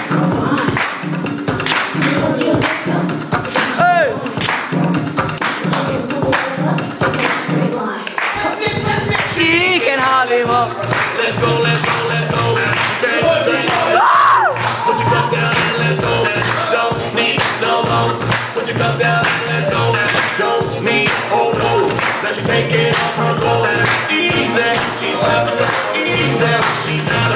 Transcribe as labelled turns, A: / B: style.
A: She can hardly walk.
B: Let's go, let's go, let's go. Drink, drink. Ah! Put your cup down and let's go. Don't need no more. Put your cup down and let's go. Don't need, oh no. Let you take it off her clothes. Easy, she's easy, she's